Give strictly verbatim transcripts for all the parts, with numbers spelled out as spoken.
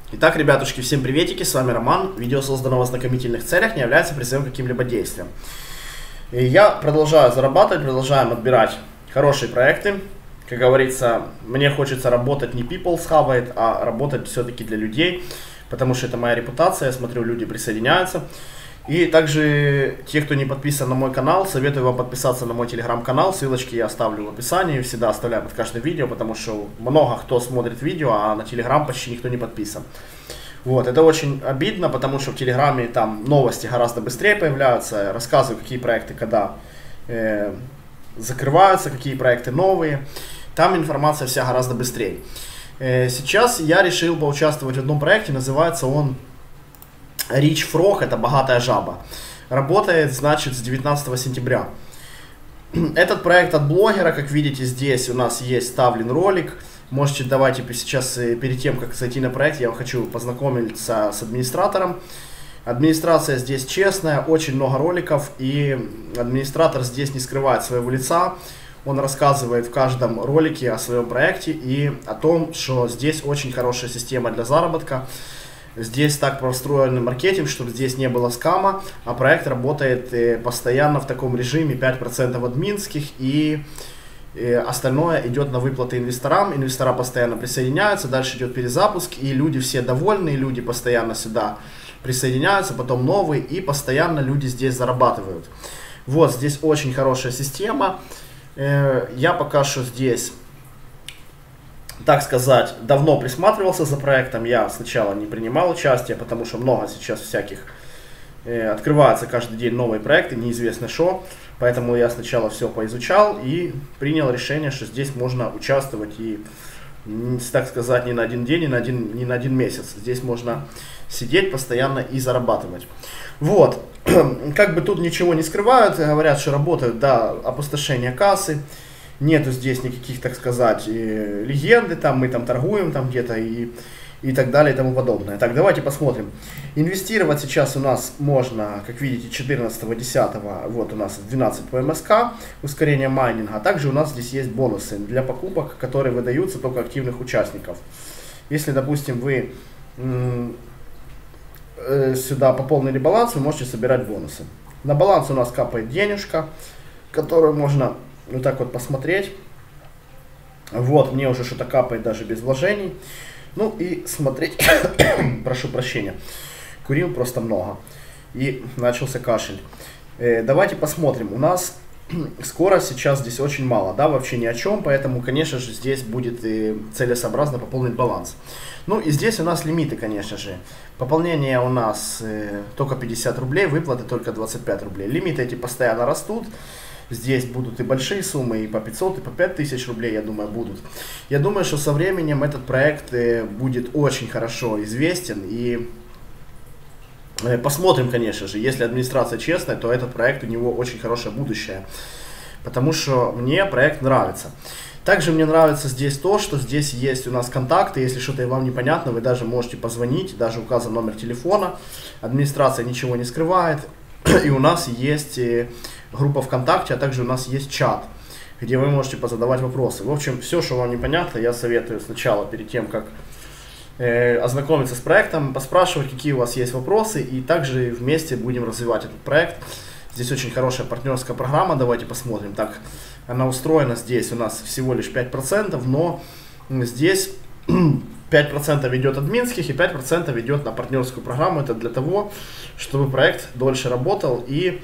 Итак, ребятушки, всем приветики, с вами Роман. Видео создано в ознакомительных целях, не является призывом к каким-либо действиям. И я продолжаю зарабатывать, продолжаем отбирать хорошие проекты. Как говорится, мне хочется работать не people схавает, а работать все-таки для людей, потому что это моя репутация, я смотрю, люди присоединяются. И также, те, кто не подписан на мой канал, советую вам подписаться на мой телеграм-канал, ссылочки я оставлю в описании, всегда оставляю под каждым видео, потому что много кто смотрит видео, а на телеграм почти никто не подписан. Вот, это очень обидно, потому что в телеграме там новости гораздо быстрее появляются, рассказываю, какие проекты когда э, закрываются, какие проекты новые, там информация вся гораздо быстрее. Э, сейчас я решил поучаствовать в одном проекте, называется он Rich Frog, это богатая жаба. Работает, значит, с девятнадцатого сентября. Этот проект от блогера, как видите, здесь у нас есть вставлен ролик. Можете, давайте сейчас, перед тем, как зайти на проект, я хочу познакомиться с администратором. Администрация здесь честная, очень много роликов, и администратор здесь не скрывает своего лица. Он рассказывает в каждом ролике о своем проекте и о том, что здесь очень хорошая система для заработка. Здесь так простроен маркетинг, чтобы здесь не было скама, а проект работает э, постоянно в таком режиме пять процентов админских, и э, остальное идет на выплаты инвесторам. Инвестора постоянно присоединяются, дальше идет перезапуск, и люди все довольны, люди постоянно сюда присоединяются, потом новые, и постоянно люди здесь зарабатывают. Вот, здесь очень хорошая система. Э, я пока что здесь, так сказать, давно присматривался за проектом. Я сначала не принимал участие, потому что много сейчас всяких э, открывается каждый день новые проекты, неизвестно что. Поэтому я сначала все поизучал и принял решение, что здесь можно участвовать и, так сказать, не на один день, не на один, не на один месяц. Здесь можно сидеть постоянно и зарабатывать. Вот, как бы тут ничего не скрывают, говорят, что работают до опустошения кассы. Нету здесь никаких, так сказать, легенды, там мы там торгуем там где-то и, и так далее и тому подобное. Так, давайте посмотрим. Инвестировать сейчас у нас можно, как видите, четырнадцатого десятого, вот у нас двенадцать по эм эс ка, ускорение майнинга. А также у нас здесь есть бонусы для покупок, которые выдаются только активных участников. Если, допустим, вы э, сюда пополнили баланс, вы можете собирать бонусы. На баланс у нас капает денежка, которую можно вот так вот посмотреть. Вот, мне уже что-то капает даже без вложений. Ну и смотреть, прошу прощения, курил просто много и начался кашель. Э, давайте посмотрим, у нас скорость сейчас здесь очень мало, да, вообще ни о чем, поэтому, конечно же, здесь будет и целесообразно пополнить баланс. Ну и здесь у нас лимиты, конечно же. Пополнение у нас э, только пятьдесят рублей, выплаты только двадцать пять рублей. Лимиты эти постоянно растут. Здесь будут и большие суммы, и по пятьсот, и по пять тысяч рублей, я думаю, будут. Я думаю, что со временем этот проект будет очень хорошо известен. И посмотрим, конечно же, если администрация честная, то этот проект, у него очень хорошее будущее. Потому что мне проект нравится. Также мне нравится здесь то, что здесь есть у нас контакты. Если что-то вам непонятно, вы даже можете позвонить, даже указан номер телефона. Администрация ничего не скрывает. И у нас есть группа ВКонтакте, а также у нас есть чат, где вы можете позадавать вопросы. В общем, все, что вам непонятно, я советую сначала, перед тем, как э, ознакомиться с проектом, поспрашивать, какие у вас есть вопросы, и также вместе будем развивать этот проект. Здесь очень хорошая партнерская программа, давайте посмотрим. Так, она устроена здесь у нас всего лишь пять процентов, но здесь пять процентов идет админских и пять процентов идет на партнерскую программу. Это для того, чтобы проект дольше работал, и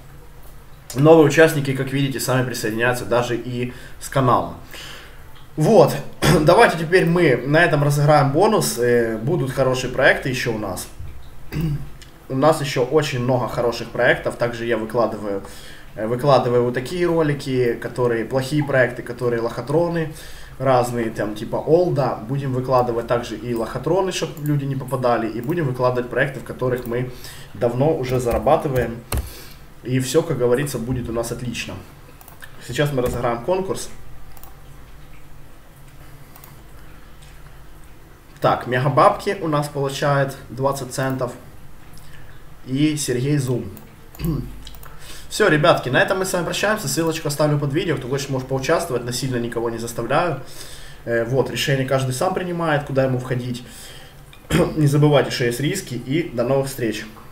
новые участники, как видите, сами присоединяются даже и с канала. Вот, давайте теперь мы на этом разыграем бонус. Будут хорошие проекты еще у нас. У нас еще очень много хороших проектов. Также я выкладываю, выкладываю вот такие ролики, которые плохие проекты, которые лохотроны разные, там типа олда. Будем выкладывать также и лохотроны, чтобы люди не попадали. И будем выкладывать проекты, в которых мы давно уже зарабатываем. И все, как говорится, будет у нас отлично. Сейчас мы разыграем конкурс. Так, Мегабабки у нас получает двадцать центов. И Сергей Зум. Все, ребятки, на этом мы с вами прощаемся. Ссылочку оставлю под видео. Кто хочет, может поучаствовать. Насильно никого не заставляю. Э, вот, решение каждый сам принимает, куда ему входить. Не забывайте, что есть риски, и до новых встреч.